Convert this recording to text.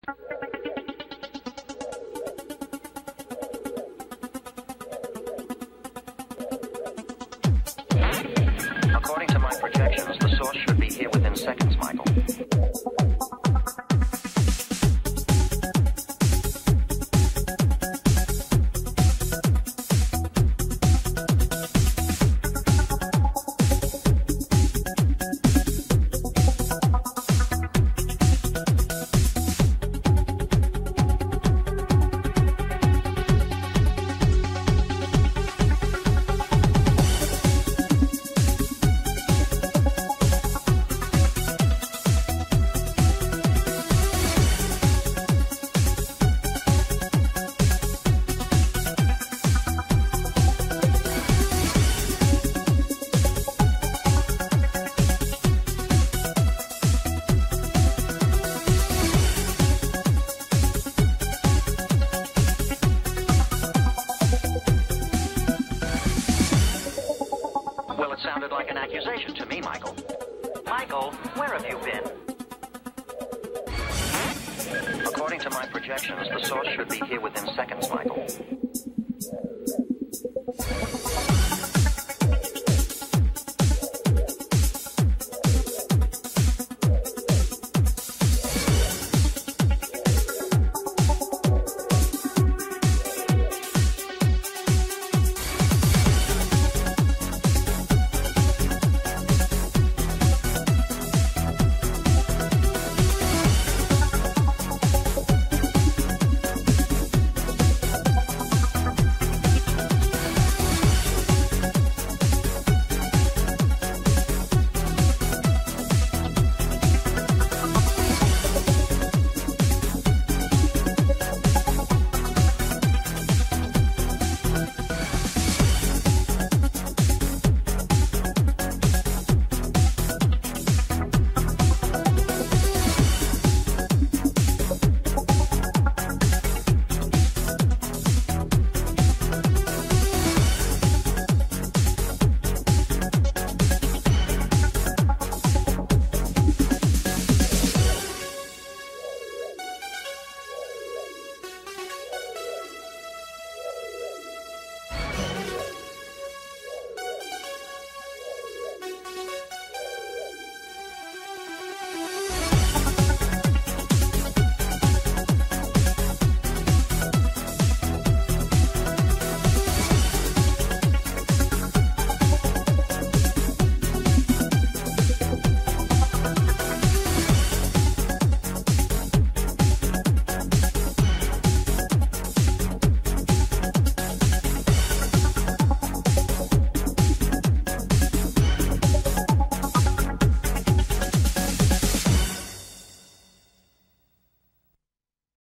According to my projections, the source should be here within seconds, Michael. Well, it sounded like an accusation to me, Michael. Michael, where have you been? According to my projections, the source should be here within seconds, Michael.